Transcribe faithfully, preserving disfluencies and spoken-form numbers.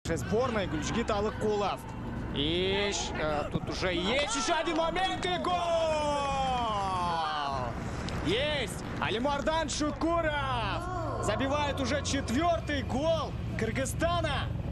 нашей сборной Гульжигит Алыкулов. И э, тут уже есть еще один момент и гол! Есть! Алимардан Шукуров забивает уже четвертый гол Кыргызстана.